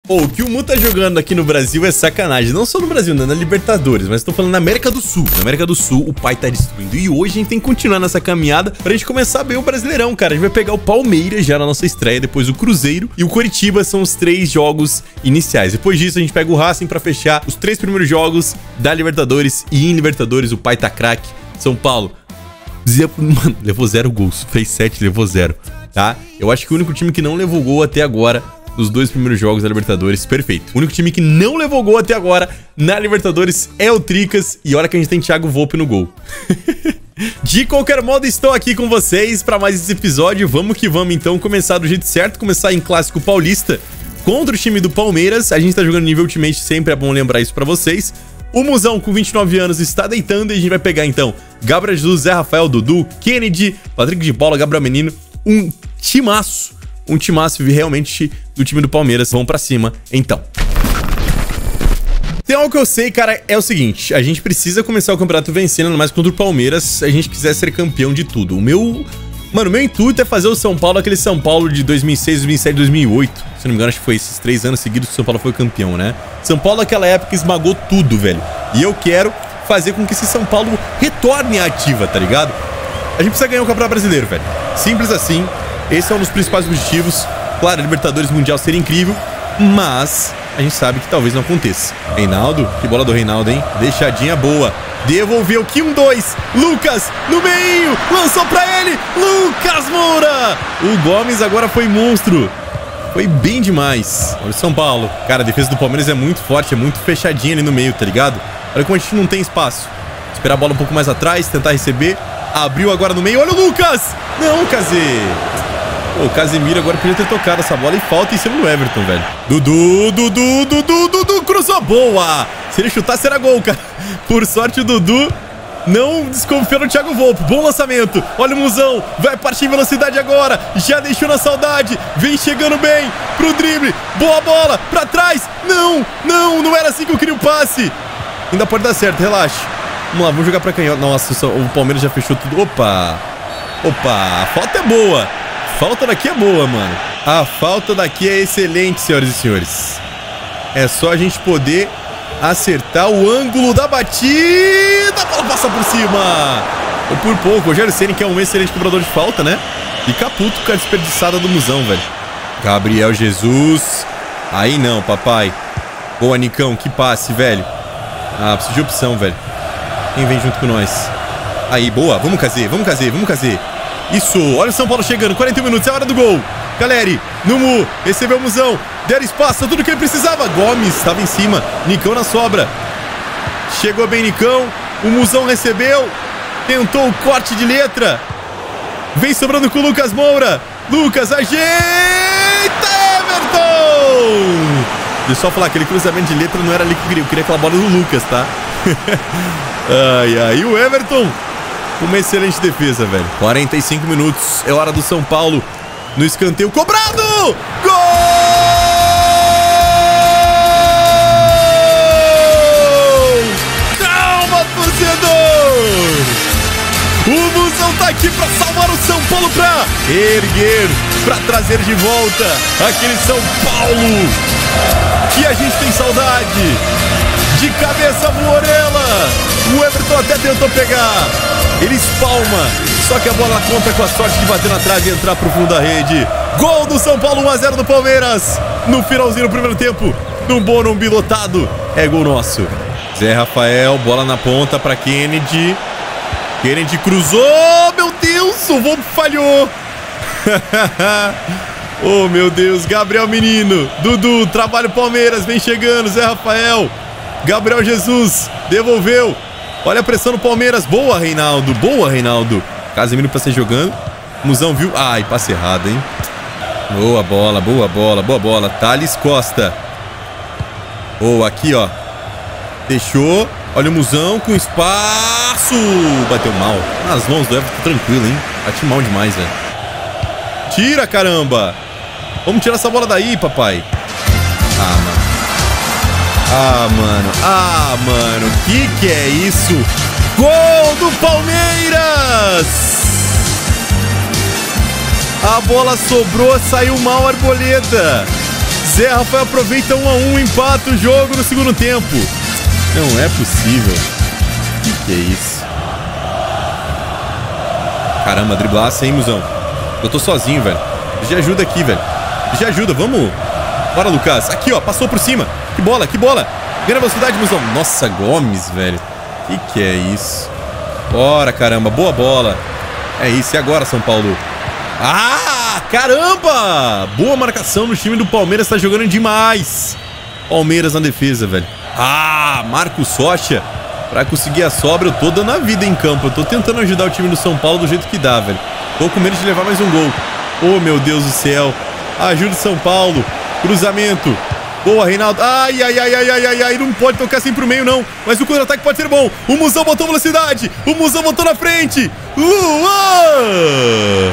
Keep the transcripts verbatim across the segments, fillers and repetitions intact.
Pô, o que o Mu tá jogando aqui no Brasil é sacanagem. Não só no Brasil, não, na Libertadores, mas tô falando na América do Sul. Na América do Sul, o pai tá destruindo. E hoje a gente tem que continuar nessa caminhada pra gente começar bem o Brasileirão, cara. A gente vai pegar o Palmeiras já na nossa estreia, depois o Cruzeiro e o Coritiba são os três jogos iniciais. Depois disso, a gente pega o Racing pra fechar os três primeiros jogos da Libertadores. E em Libertadores, o pai tá craque. São Paulo, mano, levou zero gols. Fez sete, levou zero, tá? Eu acho que o único time que não levou gol até agora nos dois primeiros jogos da Libertadores, perfeito. O único time que não levou gol até agora na Libertadores é o Tricas. E olha que a gente tem Thiago Volpe no gol. De qualquer modo, estou aqui com vocês para mais esse episódio. Vamos que vamos, então, começar do jeito certo. Começar em Clássico Paulista contra o time do Palmeiras. A gente tá jogando nível Ultimate, sempre é bom lembrar isso para vocês. O Muzão, com vinte e nove anos, está deitando e a gente vai pegar, então, Gabriel Jesus, Zé Rafael, Dudu, Kennedy, Patrick de Paula, Gabriel Menino. Um timaço. Um timaço realmente do time do Palmeiras. Vamos pra cima, então. Tem algo que eu sei, cara, é o seguinte. A gente precisa começar o campeonato vencendo, ainda mais contra o Palmeiras, se a gente quiser ser campeão de tudo. O meu... Mano, o meu intuito é fazer o São Paulo, aquele São Paulo de dois mil e seis, dois mil e sete, dois mil e oito. Se não me engano, acho que foi esses três anos seguidos que o São Paulo foi campeão, né? São Paulo naquela época esmagou tudo, velho. E eu quero fazer com que esse São Paulo retorne à ativa, tá ligado? A gente precisa ganhar o Campeonato Brasileiro, velho. Simples assim. Esse é um dos principais objetivos. Claro, a Libertadores Mundial seria incrível, mas a gente sabe que talvez não aconteça. Reinaldo, que bola do Reinaldo, hein? Deixadinha boa. Devolveu, que um dois. Lucas, no meio, lançou pra ele. Lucas Moura. O Gomes agora foi monstro. Foi bem demais. Olha o São Paulo. Cara, a defesa do Palmeiras é muito forte, é muito fechadinha ali no meio, tá ligado? Olha como a gente não tem espaço. Esperar a bola um pouco mais atrás, tentar receber. Abriu agora no meio, olha o Lucas. Não, Cazê. Pô, o Casemiro agora podia ter tocado essa bola e falta em cima do Everton, velho. Dudu, Dudu, Dudu, Dudu, cruzou, boa! Se ele chutasse era gol, cara. Por sorte o Dudu não desconfiou no Thiago Volpe. Bom lançamento, olha o Muzão, vai partir em velocidade agora. Já deixou na saudade, vem chegando bem pro drible. Boa bola, pra trás. Não, não, não era assim que eu queria o passe. Ainda pode dar certo, relaxa. Vamos lá, vamos jogar pra canhota. Nossa, o Palmeiras já fechou tudo. Opa, opa, a falta é boa. Falta daqui é boa, mano. A falta daqui é excelente, senhoras e senhores. É só a gente poder acertar o ângulo da batida. A bola passa por cima. Ou por pouco. O Rogério Ceni, que é um excelente cobrador de falta, né? Fica puto com a desperdiçada do Muzão, velho. Gabriel Jesus. Aí não, papai. Boa, Nicão. Que passe, velho. Ah, preciso de opção, velho. Quem vem junto com nós? Aí, boa. Vamos, Cazê. Vamos, Cazê. Vamos, Cazê. Isso, olha o São Paulo chegando, quarenta e um minutos, é a hora do gol. Galeri, no Mu, recebeu o Muzão, deram espaço, tudo que ele precisava. Gomes estava em cima, Nicão na sobra. Chegou bem Nicão, o Muzão recebeu, tentou o corte de letra. Vem sobrando com o Lucas Moura. Lucas, ajeita, Everton! Deixa eu só falar, aquele cruzamento de letra não era ali que eu queria, eu queria aquela bola do Lucas, tá? Ai, ai, o Everton... Uma excelente defesa, velho. quarenta e cinco minutos. É hora do São Paulo. No escanteio cobrado! Gol! Calma, torcedor! O Muzão tá aqui pra salvar o São Paulo, pra erguer, pra trazer de volta aquele São Paulo que a gente tem saudade. De cabeça, Morela. O Everton até tentou pegar. Ele espalma. Só que a bola conta com a sorte de bater na trave e entrar pro fundo da rede. Gol do São Paulo, um a zero do Palmeiras. No finalzinho do primeiro tempo. Num Morumbi lotado. É gol nosso. Zé Rafael, bola na ponta pra Kennedy. Kennedy cruzou. Meu Deus, o Volpe falhou. Oh, meu Deus. Gabriel Menino. Dudu, trabalho Palmeiras. Vem chegando. Zé Rafael. Gabriel Jesus, devolveu. Olha a pressão no Palmeiras. Boa, Reinaldo. Boa, Reinaldo. Casemiro pra ser jogando. Muzão viu. Ai, passe errado, hein? Boa bola, boa bola, boa bola. Thales Costa. Boa, aqui, ó. Deixou. Olha o Muzão com espaço. Bateu mal. Nas mãos do Everton, tranquilo, hein? Bate mal demais, velho. Tira, caramba. Vamos tirar essa bola daí, papai. Ah, mano. Ah, mano. Ah, mano. Que que é isso? Gol do Palmeiras! A bola sobrou, saiu mal a Arboleda. Zé Rafael aproveita um a um, empata o jogo no segundo tempo. Não é possível. Que que é isso? Caramba, driblaça, hein, Musão? Eu tô sozinho, velho. Já ajuda aqui, velho. Já ajuda, vamos. Bora, Lucas. Aqui, ó, passou por cima. Que bola, que bola. Ganha velocidade, Musão. Nossa, Gomes, velho. Que que é isso? Bora, caramba. Boa bola. É isso, e agora, São Paulo? Ah, caramba! Boa marcação no time do Palmeiras, tá jogando demais. Palmeiras na defesa, velho. Ah, Marcos Rocha. Pra conseguir a sobra, eu tô dando a vida em campo. Eu tô tentando ajudar o time do São Paulo do jeito que dá, velho. Tô com medo de levar mais um gol. Oh, meu Deus do céu. Ajuda o São Paulo. Cruzamento. Boa, Reinaldo. Ai, ai, ai, ai, ai, ai, ai. Não pode tocar assim pro meio, não. Mas o contra-ataque pode ser bom. O Musão botou velocidade. O Musão botou na frente. Luan!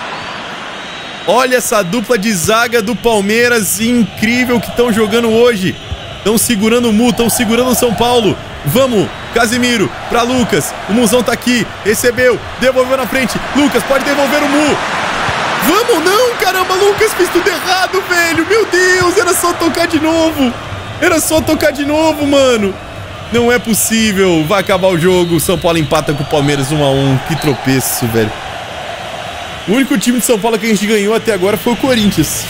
Olha essa dupla de zaga do Palmeiras. Incrível que estão jogando hoje. Estão segurando o Mu, estão segurando o São Paulo. Vamos, Casimiro, pra Lucas. O Muzão tá aqui, recebeu, devolveu na frente. Lucas, pode devolver o Mu. Vamos não, caramba, Lucas fez tudo errado, velho. Meu Deus, era só tocar de novo. Era só tocar de novo, mano. Não é possível, vai acabar o jogo. São Paulo empata com o Palmeiras um a um. Que tropeço, velho. O único time de São Paulo que a gente ganhou até agora foi o Corinthians.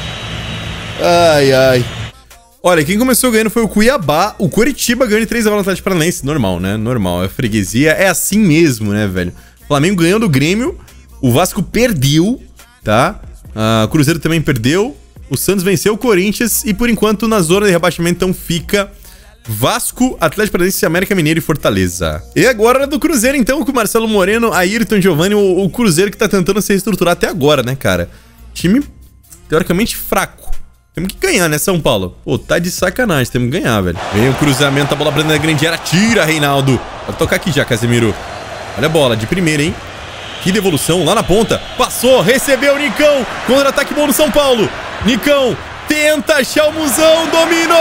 Ai, ai. Olha, quem começou ganhando foi o Cuiabá. O Coritiba ganhou de três a zero no Atlético Paranaense. Normal, né? Normal. É freguesia. É assim mesmo, né, velho? O Flamengo ganhou do Grêmio. O Vasco perdeu, tá? Uh, o Cruzeiro também perdeu. O Santos venceu o Corinthians. E, por enquanto, na zona de rebaixamento, então, fica Vasco, Atlético Paranaense, América Mineiro e Fortaleza. E agora é do Cruzeiro, então, com o Marcelo Moreno, Ayrton, Giovani. O, o Cruzeiro que tá tentando se reestruturar até agora, né, cara? Time, teoricamente, fraco. Temos que ganhar, né, São Paulo? Pô, tá de sacanagem. Temos que ganhar, velho. Vem o cruzamento, a bola prendendo na grande área. Tira, Reinaldo. Vai tocar aqui já, Casemiro. Olha a bola, de primeira, hein? Que devolução, lá na ponta. Passou, recebeu o Nicão. Contra-ataque bom do São Paulo. Nicão tenta achar o Musão. Dominou!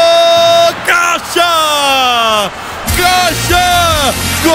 Caixa! Caixa! Gol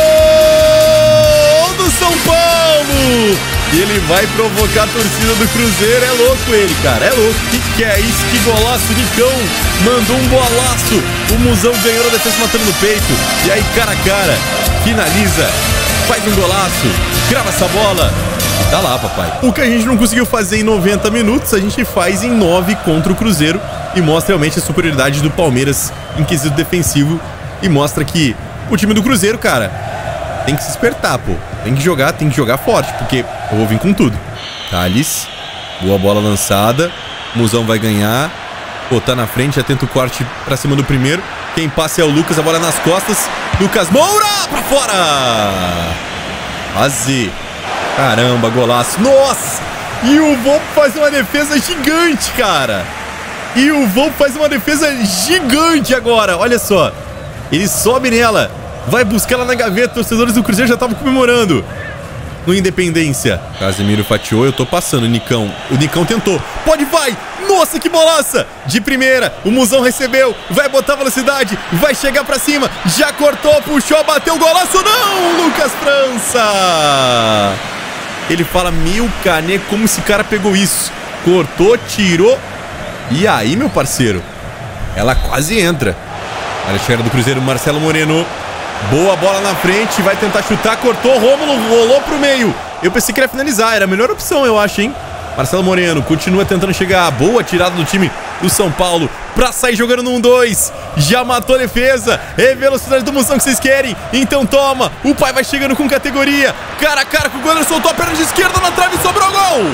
do São Paulo! E ele vai provocar a torcida do Cruzeiro. É louco ele, cara. É louco. Que que é isso? Que golaço. Nicão mandou um golaço. O Musão ganhou a defesa matando no peito. E aí, cara a cara, finaliza. Faz um golaço. Grava essa bola. E tá lá, papai. O que a gente não conseguiu fazer em noventa minutos, a gente faz em nove contra o Cruzeiro. E mostra realmente a superioridade do Palmeiras em quesito defensivo. E mostra que o time do Cruzeiro, cara, tem que se espertar, pô. Tem que jogar, tem que jogar forte, porque eu vou vir com tudo. Thales. Boa bola lançada. Musão vai ganhar. Pô, tá na frente, já tenta o corte pra cima do primeiro. Quem passa é o Lucas, a bola nas costas. Lucas Moura, pra fora! Quase. Caramba, golaço. Nossa! E o Volpe faz uma defesa gigante, cara. E o Volpe faz uma defesa gigante agora. Olha só. Ele sobe nela. Vai buscar ela na gaveta. Torcedores do Cruzeiro já estavam comemorando. No Independência. Casemiro fatiou. Eu tô passando. O Nicão. O Nicão tentou. Pode, vai. Nossa, que bolaça. De primeira. O Musão recebeu. Vai botar velocidade. Vai chegar pra cima. Já cortou, puxou, bateu. Golaço. Não, Lucas França. Ele fala, meu caneco, como esse cara pegou isso? Cortou, tirou. E aí, meu parceiro? Ela quase entra. Olha a chegada do Cruzeiro. Marcelo Moreno. Boa bola na frente, vai tentar chutar, cortou, Rômulo rolou pro meio. Eu pensei que ele ia finalizar, era a melhor opção, eu acho, hein? Marcelo Moreno continua tentando chegar. Boa tirada do time do São Paulo pra sair jogando no um dois. Já matou a defesa. É velocidade do Musão que vocês querem. Então toma. O pai vai chegando com categoria. Cara a cara com o goleiro, soltou a perna de esquerda na trave e sobrou o gol.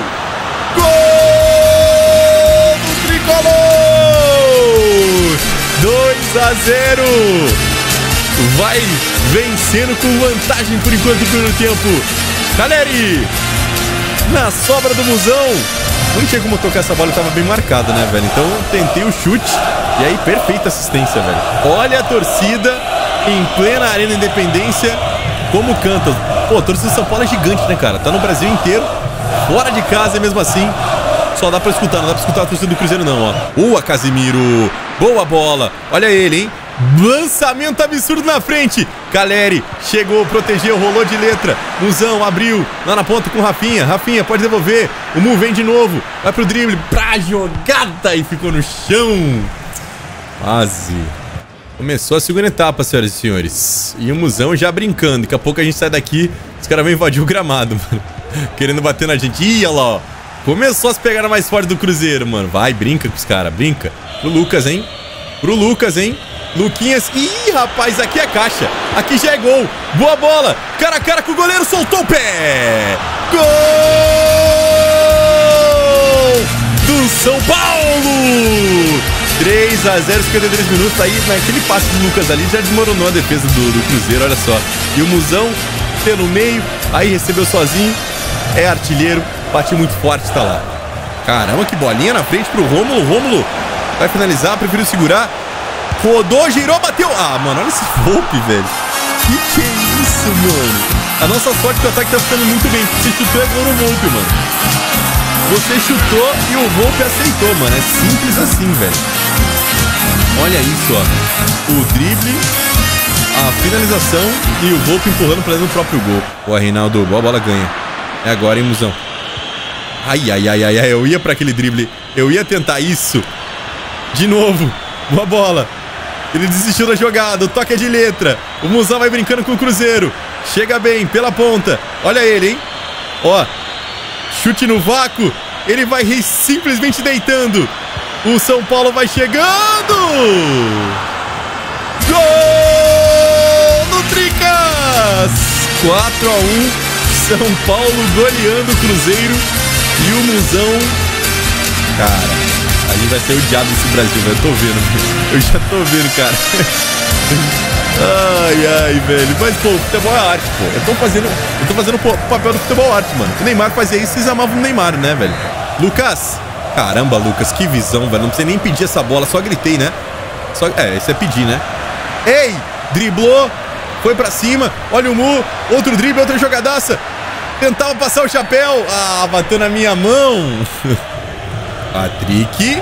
Gol do Tricolor. dois a zero. Vai vencendo com vantagem por enquanto no primeiro tempo. Caleri na sobra do Musão. Não tinha como tocar essa bola, estava bem marcada, né, velho? Então tentei o chute e aí perfeita assistência, velho. Olha a torcida em plena Arena Independência como canta. Pô, a torcida de São Paulo é gigante, né, cara? Tá no Brasil inteiro, fora de casa mesmo assim. Só dá pra escutar, não dá pra escutar a torcida do Cruzeiro não, ó. Boa, Casimiro. Boa bola. Olha ele, hein? Lançamento absurdo na frente. Caleri chegou, protegeu, rolou de letra. Muzão abriu lá na ponta com o Rafinha. Rafinha pode devolver. O Mu vem de novo. Vai pro drible, pra jogada e ficou no chão. Quase. Começou a segunda etapa, senhoras e senhores. E o Muzão já brincando. Daqui a pouco a gente sai daqui. Os caras vão invadir o gramado, mano. Querendo bater na gente. Ih, olha lá, ó. Começou as pegadas mais fortes do Cruzeiro, mano. Vai, brinca com os caras, brinca. Pro Lucas, hein? Pro Lucas, hein? Luquinhas. Ih, rapaz, aqui é caixa. Aqui já é gol. Boa bola. Cara a cara com o goleiro. Soltou o pé. Gol do São Paulo. três a zero, cinquenta e três minutos. Aí, naquele passe do Lucas ali, já desmoronou a defesa do, do Cruzeiro, olha só. E o Muzão, pelo meio. Aí recebeu sozinho. É artilheiro. Bate muito forte, tá lá. Caramba, que bolinha na frente pro Rômulo. Rômulo vai finalizar, preferiu segurar. Rodou, girou, bateu. Ah, mano, olha esse Volpe, velho. Que que é isso, mano? A nossa sorte é que o ataque tá ficando muito bem. Você chutou, é gol no Volpe, mano. Você chutou e o Volpe aceitou, mano. É simples assim, velho. Olha isso, ó. O drible, a finalização e o Volpe empurrando pra dentro do próprio gol. Ó, Reinaldo, boa bola ganha. É agora, hein, Muzão. Ai, ai, ai, ai, ai. Eu ia pra aquele drible. Eu ia tentar isso. De novo. Boa bola. Ele desistiu da jogada, o toque é de letra. O Muzão vai brincando com o Cruzeiro. Chega bem, pela ponta. Olha ele, hein? Ó, chute no vácuo. Ele vai simplesmente deitando. O São Paulo vai chegando. Gol do Tricas. quatro a um. São Paulo goleando o Cruzeiro. E o Muzão... Cara... A gente vai ser odiado nesse Brasil, velho. Eu tô vendo, eu já tô vendo, cara. Ai, ai, velho. Mas, pô, o futebol é arte, pô. Eu tô fazendo, eu tô fazendo o papel do futebol arte, mano. O Neymar fazia isso, vocês amavam o Neymar, né, velho? Lucas. Caramba, Lucas, que visão, velho. Não precisa nem pedir essa bola, só gritei, né? Só, é, isso é pedir, né? Ei, driblou, foi pra cima. Olha o Mu, outro drible, outra jogadaça. Tentava passar o chapéu. Ah, bateu na minha mão. Patrick.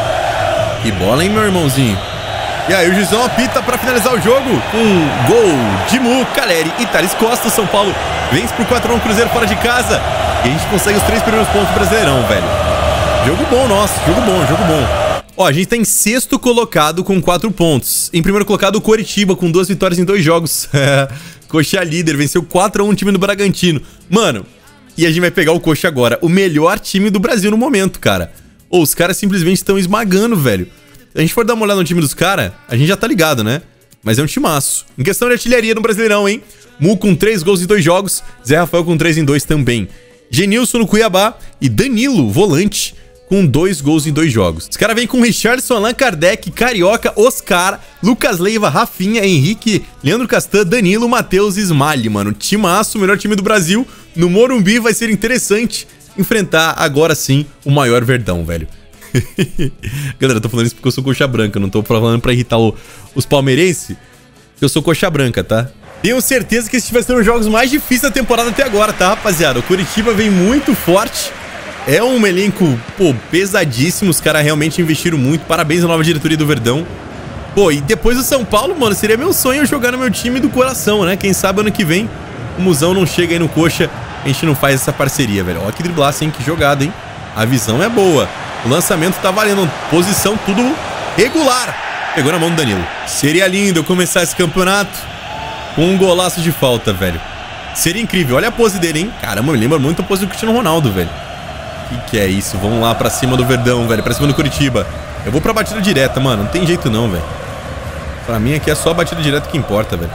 Que bola, hein, meu irmãozinho? E aí, o juizão apita pra finalizar o jogo com um gol de Mu, Caleri e Thales Costa. São Paulo vence por quatro a um, Cruzeiro fora de casa. E a gente consegue os três primeiros pontos do Brasileirão, velho. Jogo bom nosso, jogo bom, jogo bom. Ó, a gente tá em sexto colocado com quatro pontos. Em primeiro colocado, o Coritiba, com duas vitórias em dois jogos. Coxa líder, venceu quatro a um o time do Bragantino. Mano, e a gente vai pegar o Coxa agora, o melhor time do Brasil no momento, cara. Ou os caras simplesmente estão esmagando, velho. Se a gente for dar uma olhada no time dos caras, a gente já tá ligado, né? Mas é um timaço. Em questão de artilharia no Brasileirão, hein? Mu com três gols em dois jogos. Zé Rafael com três em dois também. Genilson no Cuiabá. E Danilo, volante, com dois gols em dois jogos. Os caras vêm com Richarlison, Allan Kardec, Carioca, Oscar, Lucas Leiva, Rafinha, Henrique, Leandro Castan, Danilo, Matheus e Smiley, mano. Timaço, o melhor time do Brasil. No Morumbi vai ser interessante enfrentar agora sim o maior Verdão, velho. Galera, eu tô falando isso porque eu sou coxa branca, não tô falando pra irritar o, os palmeirenses. Eu sou coxa branca, tá? Tenho certeza que esses vai ser os jogos mais difíceis da temporada até agora, tá, rapaziada? O Coritiba vem muito forte. É um elenco, pô, pesadíssimo. Os caras realmente investiram muito. Parabéns à nova diretoria do Verdão. Pô, e depois do São Paulo, mano, seria meu sonho jogar no meu time do coração, né? Quem sabe ano que vem o Muzão não chega aí no coxa, a gente não faz essa parceria, velho. Ó que driblaça, hein? Que jogada, hein? A visão é boa. O lançamento tá valendo. Posição tudo regular. Pegou na mão do Danilo. Seria lindo eu começar esse campeonato com um golaço de falta, velho. Seria incrível. Olha a pose dele, hein? Caramba, me lembra muito a pose do Cristiano Ronaldo, velho. Que que é isso? Vamos lá pra cima do Verdão, velho. Pra cima do Coritiba. Eu vou pra batida direta, mano. Não tem jeito não, velho. Pra mim aqui é só a batida direta que importa, velho.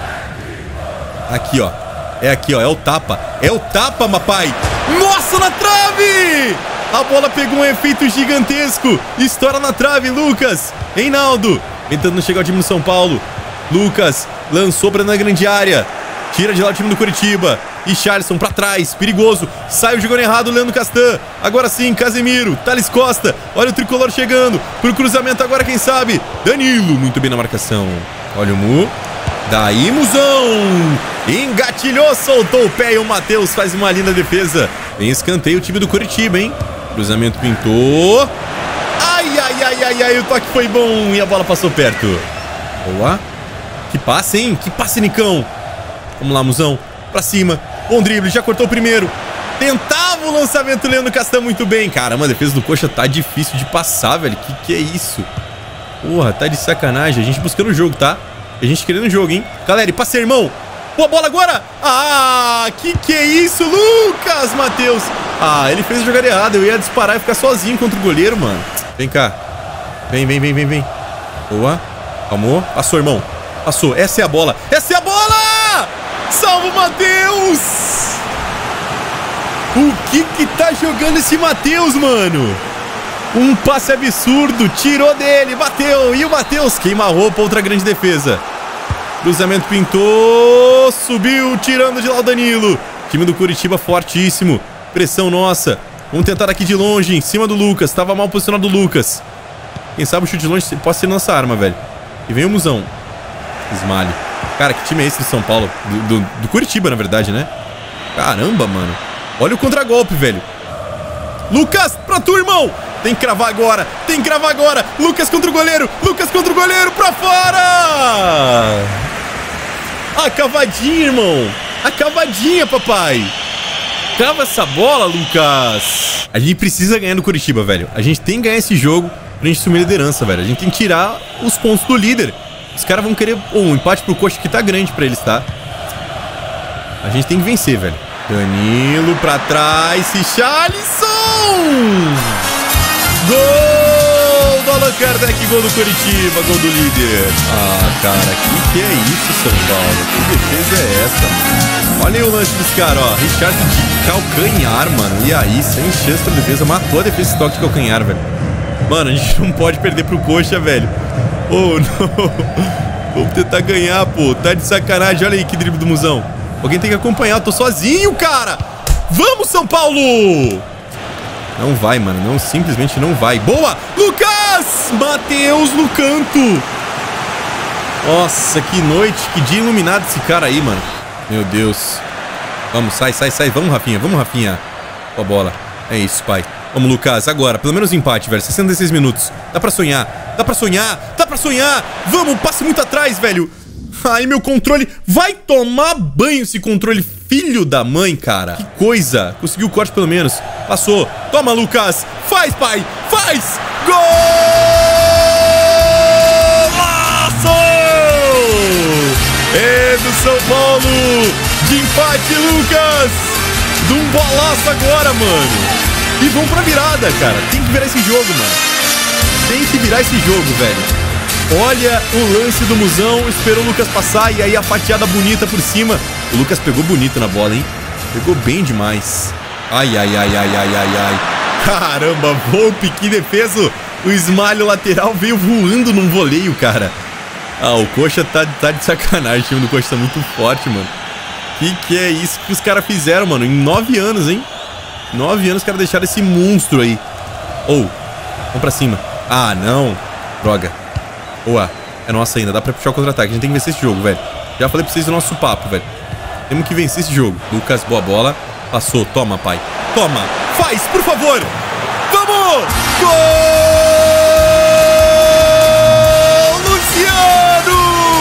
Aqui, ó. É aqui, ó. É o tapa. É o tapa, papai. Nossa, na trave! A bola pegou um efeito gigantesco. Estoura na trave, Lucas. Reinaldo. Tentando chegar ao time do São Paulo. Lucas lançou pra na grande área. Tira de lá o time do Coritiba. E Richarlison pra trás. Perigoso. Saiu jogando errado o Leandro Castan. Agora sim, Casemiro. Thales Costa. Olha o tricolor chegando. Pro cruzamento agora, quem sabe? Danilo. Muito bem na marcação. Olha o Mu. Daí, Muzão. Engatilhou, soltou o pé e o Matheus faz uma linda defesa. Vem escanteio o time do Coritiba, hein? Cruzamento pintou. Ai, ai, ai, ai, ai. O toque foi bom e a bola passou perto. Boa. Que passe, hein? Que passe, Nicão. Vamos lá, Musão. Pra cima. Bom drible, já cortou o primeiro. Tentava o lançamento, Leandro Castan muito bem. Caramba, a defesa do Coxa tá difícil de passar, velho. Que que é isso? Porra, tá de sacanagem. A gente buscando o jogo, tá? A gente querendo o jogo, hein? Galera, passa, irmão. Boa bola agora. Ah, que que é isso, Lucas Matheus? Ah, ele fez a jogada errada. Eu ia disparar e ficar sozinho contra o goleiro, mano. Vem cá. Vem, vem, vem, vem, vem. Boa. Calmou. Passou, irmão. Passou. Essa é a bola. Essa é a bola! Salva o Matheus! O que que tá jogando esse Matheus, mano? Um passe absurdo. Tirou dele. Bateu. E o Matheus queima a roupa. Outra grande defesa. Cruzamento pintou. Subiu. Tirando de lá o Danilo. Time do Curitiba fortíssimo. Pressão nossa. Vamos tentar aqui de longe. Em cima do Lucas. Tava mal posicionado o Lucas. Quem sabe o chute de longe pode ser nossa arma, velho. E vem o Musão. Esmalho. Cara, que time é esse do São Paulo? Do, do, do Curitiba, na verdade, né? Caramba, mano. Olha o contragolpe, velho. Lucas, pra tu, irmão. Tem que cravar agora. Tem que cravar agora. Lucas contra o goleiro. Lucas contra o goleiro. Pra fora. A cavadinha, irmão. A cavadinha, papai. Cava essa bola, Lucas. A gente precisa ganhar no Curitiba, velho. A gente tem que ganhar esse jogo pra gente assumir a liderança, velho. A gente tem que tirar os pontos do líder. Os caras vão querer... Oh, um empate pro Coxa que tá grande pra eles, tá? A gente tem que vencer, velho. Danilo pra trás. Richarlison! Gol do Allan Kardec, gol do Curitiba, gol do líder. Ah, cara, que que é isso, São Paulo? Que defesa é essa, mano? Olha aí o lance desse cara, ó. Richarlison de calcanhar, mano. E aí, sem chance pra defesa. Matou a defesa esse toque de calcanhar, velho. Mano, a gente não pode perder pro Coxa, velho. Oh, não. Vamos tentar ganhar, pô. Tá de sacanagem. Olha aí que drible do Musão. Alguém tem que acompanhar. Eu tô sozinho, cara. Vamos, São Paulo. Não vai, mano. Não, simplesmente não vai. Boa! Lucas! Matheus no canto. Nossa, que noite. Que dia iluminado esse cara aí, mano. Meu Deus. Vamos, sai, sai, sai. Vamos, Rafinha. Vamos, Rafinha. Ó a bola. É isso, pai. Vamos, Lucas, agora, pelo menos empate, velho, sessenta e seis minutos, dá pra sonhar, dá pra sonhar, dá pra sonhar, vamos, passe muito atrás, velho. Ai, meu controle, vai tomar banho esse controle, filho da mãe, cara. Que coisa, conseguiu o corte pelo menos, passou, toma, Lucas, faz, pai, faz, gol! Laço! É do São Paulo, de empate, Lucas, de um bolaço agora, mano. E vamos pra virada, cara. Tem que virar esse jogo, mano. Tem que virar esse jogo, velho. Olha o lance do Musão. Esperou o Lucas passar e aí a fatiada bonita por cima. O Lucas pegou bonito na bola, hein? Pegou bem demais. Ai, ai, ai, ai, ai, ai, ai. Caramba, Volpe, que defesa. O Esmalho lateral veio voando num voleio, cara. Ah, o Coxa tá, tá de sacanagem. O time do Coxa tá muito forte, mano. Que que é isso que os caras fizeram, mano? Em nove anos, hein? Nove anos, cara, deixaram esse monstro aí. Ou, oh, vamos pra cima. Ah, não. Droga. Boa. É nossa ainda, dá pra puxar o contra-ataque. A gente tem que vencer esse jogo, velho. Já falei pra vocês do nosso papo, velho. Temos que vencer esse jogo. Lucas, boa bola. Passou, toma, pai. Toma. Faz, por favor. Vamos! Gol! Luciano!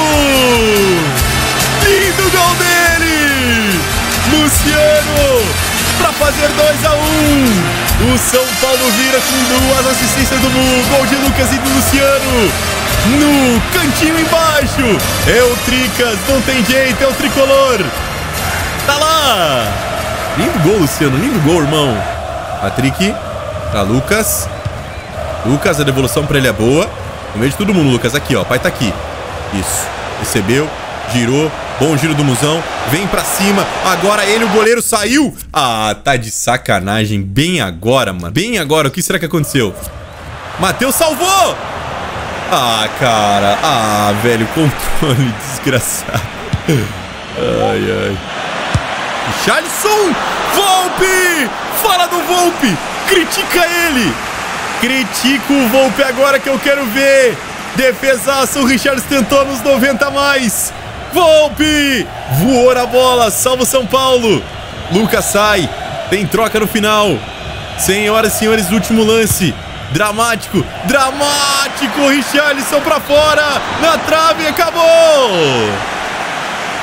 Lindo gol dele! Luciano! Pra fazer dois a um. O São Paulo vira com duas assistências do gol de Lucas e do Luciano. No cantinho embaixo. É o Tricas, não tem jeito, é o tricolor. Tá lá. Lindo gol, Luciano, lindo gol, irmão. Patrick, pra Lucas. Lucas, a devolução pra ele é boa. No meio de todo mundo, Lucas, aqui, ó, pai tá aqui. Isso, recebeu, girou. Bom giro do Musão, vem pra cima. Agora ele, o goleiro, saiu. Ah, tá de sacanagem. Bem agora, mano. Bem agora, o que será que aconteceu? Matheus salvou. Ah, cara. Ah, velho, controle desgraçado. Ai, ai. Richarlison. Volpe. Fala do Volpe. Critica ele. Critica o Volpe agora que eu quero ver. Defesaço, o Richarlison tentou nos noventa a mais. Volpe! Voou na bola, salva o São Paulo. Lucas sai, tem troca no final. Senhoras e senhores, último lance. Dramático, dramático. Richarlison pra fora, na trave, acabou.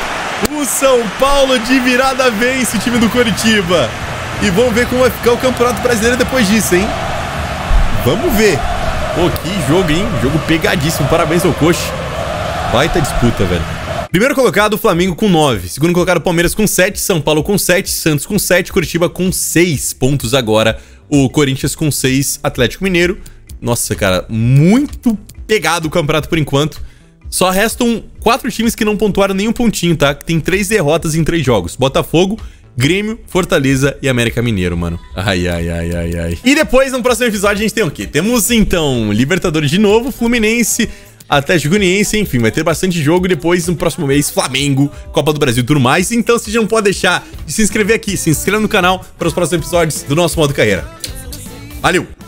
O São Paulo de virada vence o time do Coritiba. E vamos ver como vai ficar o Campeonato Brasileiro depois disso, hein? Vamos ver. Pô, que jogo, hein? Jogo pegadíssimo. Parabéns ao Coxa. Baita disputa, velho. Primeiro colocado, o Flamengo com nove. Segundo colocado, o Palmeiras com sete. São Paulo com sete. Santos com sete. Coritiba com seis pontos agora. O Corinthians com seis. Atlético Mineiro. Nossa, cara, muito pegado o campeonato por enquanto. Só restam quatro times que não pontuaram nenhum pontinho, tá? Que tem três derrotas em três jogos. Botafogo, Grêmio, Fortaleza e América Mineiro, mano. Ai, ai, ai, ai, ai. E depois, no próximo episódio, a gente tem o quê? Temos, então, Libertadores de novo, Fluminense, Atlético Goianiense, enfim, vai ter bastante jogo. E depois, no próximo mês, Flamengo, Copa do Brasil e tudo mais. Então, você já não pode deixar de se inscrever aqui. Se inscreva no canal para os próximos episódios do nosso modo carreira. Valeu!